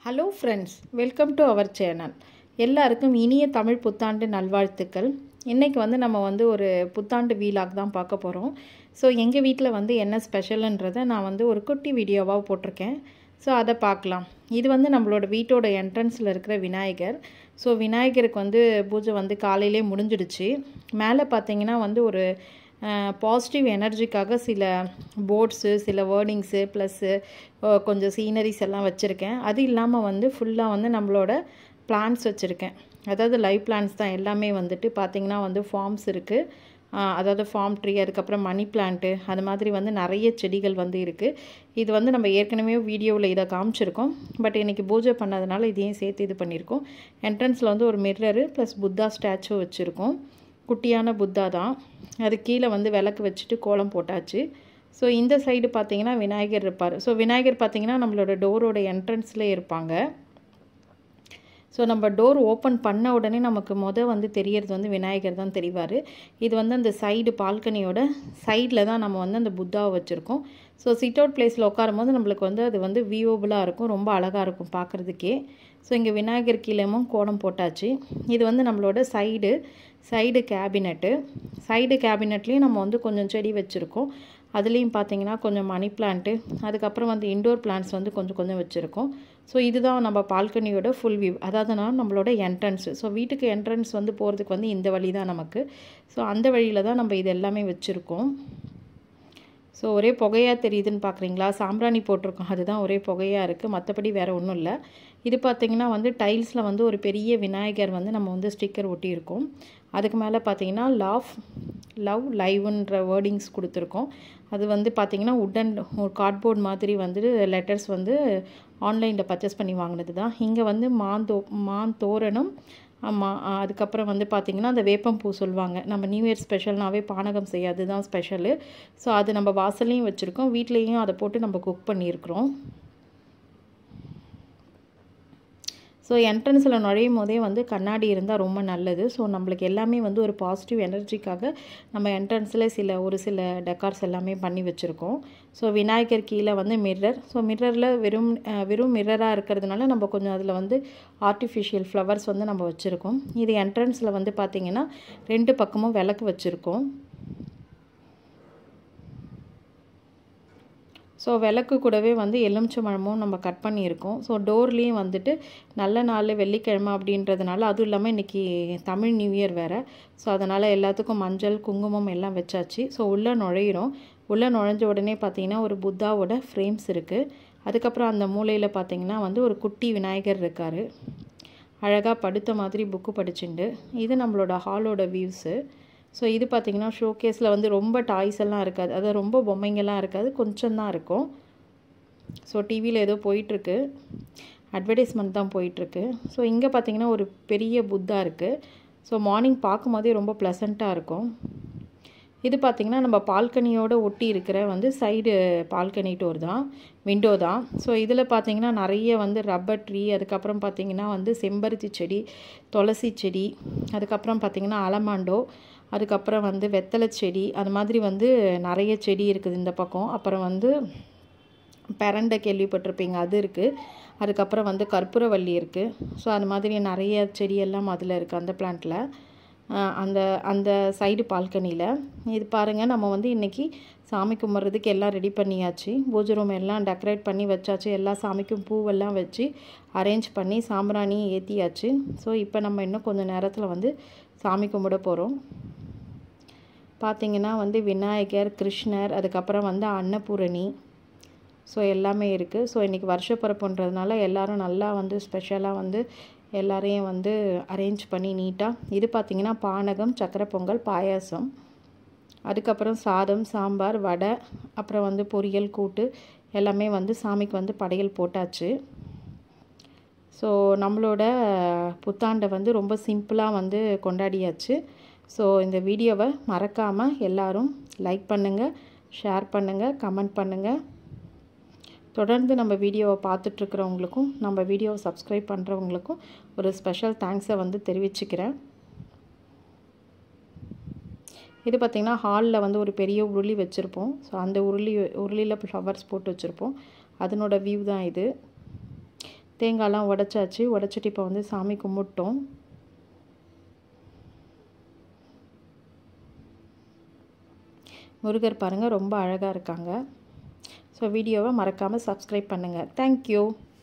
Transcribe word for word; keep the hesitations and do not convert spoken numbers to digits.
Hello friends, welcome to our channel. எல்லாருக்கும் இனிய தமிழ் புத்தாண்டு நல்வாழ்த்துக்கள். இன்றைக்கி வந்து நம்ம வந்து ஒரு புத்தாண்டு வீலாக் தான் பார்க்க போகிறோம். ஸோ எங்கள் வீட்டில் வந்து என்ன ஸ்பெஷலுன்றதை நான் வந்து ஒரு குட்டி வீடியோவாக போட்டிருக்கேன். ஸோ அதை பார்க்கலாம். இது வந்து நம்மளோட வீட்டோட என்ட்ரன்ஸில் இருக்கிற விநாயகர். ஸோ விநாயகருக்கு வந்து பூஜை வந்து காலையிலே முடிஞ்சிடுச்சு. மேலே பார்த்தீங்கன்னா வந்து ஒரு பாசிட்டிவ் எனர்ஜிக்காக சில போர்ட்ஸு, சில வேர்டிங்ஸு ப்ளஸ்ஸு கொஞ்சம் சீனரிஸ் எல்லாம் வச்சுருக்கேன். அது இல்லாமல் வந்து ஃபுல்லாக வந்து நம்மளோட பிளான்ஸ் வச்சுருக்கேன். அதாவது லைவ் பிளான்ஸ் தான் எல்லாமே. வந்துட்டு பார்த்திங்கன்னா வந்து ஃபார்ம்ஸ் இருக்குது, அதாவது ஃபார்ம் ட்ரீ, அதுக்கப்புறம் மணி பிளான்ட்டு, அது மாதிரி வந்து நிறைய செடிகள் வந்து இருக்குது. இது வந்து நம்ம ஏற்கனவே வீடியோவில் இதை காமிச்சிருக்கோம். பட் இன்றைக்கி பூஜை பண்ணதுனால இதையும் சேர்த்து இது பண்ணியிருக்கோம். என்ட்ரன்ஸில் வந்து ஒரு மிரரு ப்ளஸ் புத்தா ஸ்டாச்சு வச்சுருக்கோம். குட்டியான புத்தா தான். அது கீழே வந்து விளக்கு வச்சுட்டு கோலம் போட்டாச்சு. ஸோ இந்த சைடு பார்த்திங்கன்னா விநாயகர் இருப்பார். ஸோ விநாயகர் பார்த்திங்கன்னா நம்மளோட டோரோட என்ட்ரன்ஸ்லேயே இருப்பாங்க. ஸோ நம்ம டோர் ஓப்பன் பண்ண உடனே நமக்கு மொதல் வந்து தெரியறது வந்து விநாயகர் தான் தெரிவார். இது வந்து அந்த சைடு பால்கனியோட சைடில் தான் நம்ம வந்து அந்த புத்தாவை வச்சுருக்கோம். ஸோ சிட் அவுட் பிளேஸில் உட்காரும் போது நம்மளுக்கு வந்து அது வந்து வியூவபுளாக இருக்கும், ரொம்ப அழகாக இருக்கும் பார்க்குறதுக்கே. ஸோ இங்கே விநாயகர் கீழேயும் கோலம் போட்டாச்சு. இது வந்து நம்மளோட சைடு சைடு கேபினெட்டு. சைடு கேபினெட்லேயும் நம்ம வந்து கொஞ்சம் செடி வச்சுருக்கோம். அதுலேயும் பார்த்திங்கன்னா கொஞ்சம் மணி பிளான்ட்டு, அதுக்கப்புறம் வந்து இண்டோர் பிளான்ட்ஸ் வந்து கொஞ்சம் கொஞ்சம் வச்சுருக்கோம். ஸோ இதுதான் நம்ம பால்கனியோட ஃபுல் வியூ, அதாவது நான் நம்மளோட என்ட்ரன்ஸு. ஸோ வீட்டுக்கு என்ட்ரன்ஸ் வந்து போகிறதுக்கு வந்து இந்த வழி தான் நமக்கு. ஸோ அந்த வழியில் தான் நம்ம இது எல்லாமே வச்சுருக்கோம். ஸோ ஒரே புகையாக தெரியுதுன்னு பார்க்குறீங்களா? சாம்பிராணி போட்டிருக்கோம், அதுதான் ஒரே புகையாக இருக்குது, மற்றபடி வேறு ஒன்றும் இல்லை. இது பார்த்திங்கன்னா வந்து டைல்ஸில் வந்து ஒரு பெரிய விநாயகர் வந்து நம்ம வந்து ஸ்டிக்கர் ஒட்டியிருக்கோம். அதுக்கு மேலே பார்த்திங்கன்னா லாஃப் லவ் லைவ்ன்ற வேர்டிங்ஸ் கொடுத்துருக்கோம். அது வந்து பார்த்திங்கன்னா உட்டன் ஒரு கார்ட்போர்ட் மாதிரி வந்து லெட்டர்ஸ் வந்து ஆன்லைனில் பர்ச்சேஸ் பண்ணி வாங்கினது தான். இங்கே வந்து மாந்தோ மான் தோரணம், ஆமாம். அதுக்கப்புறம் வந்து பார்த்திங்கன்னா அந்த வேப்பம்பூ சொல்லுவாங்க. நம்ம நியூ இயர் ஸ்பெஷல்னாவே பானகம் செய்யாது தான் ஸ்பெஷலு. ஸோ அது நம்ம வாசல்லையும் வச்சுருக்கோம், வீட்லேயும் அதை போட்டு நம்ம குக் பண்ணியிருக்கிறோம். ஸோ என்ட்ரன்ஸில் நுழையும் போதே வந்து கண்ணாடி இருந்தால் ரொம்ப நல்லது. ஸோ நம்மளுக்கு எல்லாமே வந்து ஒரு பாசிட்டிவ் எனர்ஜிக்காக நம்ம என்ட்ரன்ஸில் சில ஒரு சில டெக்கார்ஸ் எல்லாமே பண்ணி வச்சுருக்கோம். ஸோ விநாயகர் கீழே வந்து மிரர். ஸோ மிரரில் வெறும் வெறும் மிரராக இருக்கிறதுனால நம்ம கொஞ்சம் அதில் வந்து ஆர்டிஃபிஷியல் ஃப்ளவர்ஸ் வந்து நம்ம வச்சுருக்கோம். இது என்ட்ரன்ஸில் வந்து பார்த்திங்கன்னா ரெண்டு பக்கமும் விளக்கு வச்சுருக்கோம். ஸோ விளக்கு கூடவே வந்து எலுமிச்சம்பழமும் நம்ம கட் பண்ணியிருக்கோம். ஸோ டோர்லேயும் வந்துட்டு நல்ல நாள் வெள்ளிக்கிழமை அப்படின்றதுனால, அதுவும் இல்லாமல் இன்றைக்கி தமிழ் நியூ இயர் வேறு. ஸோ அதனால் எல்லாத்துக்கும் மஞ்சள் குங்குமம் எல்லாம் வச்சாச்சு. ஸோ உள்ளே நுழையிறோம். உள்ளே நுழைஞ்ச உடனே பார்த்திங்கன்னா ஒரு புத்தாவோட ஃப்ரேம்ஸ் இருக்குது. அதுக்கப்புறம் அந்த மூலையில் பார்த்திங்கன்னா வந்து ஒரு குட்டி விநாயகர் இருக்கார், அழகாக படுத்த மாதிரி புக்கு படிச்சுண்டு. இது நம்மளோட ஹாலோட வியூஸு. ஸோ இது பார்த்திங்கன்னா ஷோகேஸில் வந்து ரொம்ப டாய்ஸ் எல்லாம் இருக்காது, அதாவது ரொம்ப பொம்மைங்கெல்லாம் இருக்காது, கொஞ்சம் தான் இருக்கும். ஸோ டிவியில் ஏதோ போயிட்டுருக்கு, அட்வர்டைஸ்மெண்ட் தான் போயிட்டுருக்கு. ஸோ இங்கே பார்த்திங்கன்னா ஒரு பெரிய புத்தா இருக்குது. ஸோ மார்னிங் பார்க்கும் போதே ரொம்ப ப்ளசண்ட்டாக இருக்கும். இது பார்த்திங்கன்னா நம்ம பால்கனியோடு ஒட்டி இருக்கிற வந்து சைடு பால்கனி டோர் தான், விண்டோ தான். ஸோ இதில் பார்த்திங்கன்னா நிறைய வந்து ரப்பர் ட்ரீ, அதுக்கப்புறம் பார்த்திங்கன்னா வந்து செம்பருத்தி செடி, துளசி செடி, அதுக்கப்புறம் பார்த்திங்கன்னா அலமாண்டோ, அதுக்கப்புறம் வந்து வெத்தலை செடி, அது மாதிரி வந்து நிறைய செடி இருக்குது இந்த பக்கம். அப்புறம் வந்து பெரண்டை கேள்விப்பட்டிருப்பீங்க, அது இருக்குது. அதுக்கப்புறம் வந்து கற்பூரவள்ளி இருக்குது. ஸோ அது மாதிரி நிறைய செடியெல்லாம் அதில் இருக்குது, அந்த பிளான்ட்டில், அந்த அந்த சைடு பால்கனியில். இது பாருங்கள், நம்ம வந்து இன்றைக்கி சாமி கும்பிட்றதுக்கு எல்லாம் ரெடி பண்ணியாச்சு. பூஜை ரூம் எல்லாம் டெக்கரேட் பண்ணி வச்சாச்சு. எல்லா சாமிக்கும் பூவெல்லாம் வச்சு அரேஞ்ச் பண்ணி சாம்பிராணி ஏற்றியாச்சு. ஸோ இப்போ நம்ம இன்னும் கொஞ்சம் நேரத்தில் வந்து சாமி கும்பிட போகிறோம். பார்த்திங்கன்னா வந்து விநாயகர், கிருஷ்ணர், அதுக்கப்புறம் வந்து அன்னபூரணி, ஸோ எல்லாமே இருக்குது. ஸோ இன்றைக்கி வருஷப்பிறப்புன்றதுனால எல்லோரும் நல்லா வந்து ஸ்பெஷலாக வந்து எல்லாரையும் வந்து அரேஞ்ச் பண்ணி நீட்டாக. இது பார்த்திங்கன்னா பானகம், சக்கரை பொங்கல், பாயாசம், அதுக்கப்புறம் சாதம், சாம்பார், வடை, அப்புறம் வந்து பொரியல், கூட்டு எல்லாமே வந்து சாமிக்கு வந்து படையல் போட்டாச்சு. ஸோ நம்மளோட புத்தாண்டை வந்து ரொம்ப சிம்பிளாக வந்து கொண்டாடியாச்சு. ஸோ இந்த வீடியோவை மறக்காமல் எல்லோரும் லைக் பண்ணுங்கள், ஷேர் பண்ணுங்கள், கமெண்ட் பண்ணுங்கள். தொடர்ந்து நம்ம வீடியோவை பார்த்துட்ருக்கிறவங்களுக்கும் நம்ம வீடியோவை சப்ஸ்கிரைப் பண்ணுறவங்களுக்கும் ஒரு ஸ்பெஷல் தேங்க்ஸை வந்து தெரிவிச்சுக்கிறேன். இது பார்த்திங்கன்னா ஹாலில் வந்து ஒரு பெரிய உருளி வச்சுருப்போம். ஸோ அந்த உருளி உருளியில் ஃப்ளவர்ஸ் போட்டு வச்சுருப்போம், அதனோட வியூ தான் இது. தேங்காய்லாம் உடைச்சாச்சு. உடைச்சிட்டு இப்போ வந்து சாமி கும்பிட்டோம். முருகர் பாருங்கள் ரொம்ப அழகாக இருக்காங்க. ஸோ வீடியோவை மறக்காமல் சப்ஸ்கிரைப் பண்ணுங்கள். தேங்க்யூ.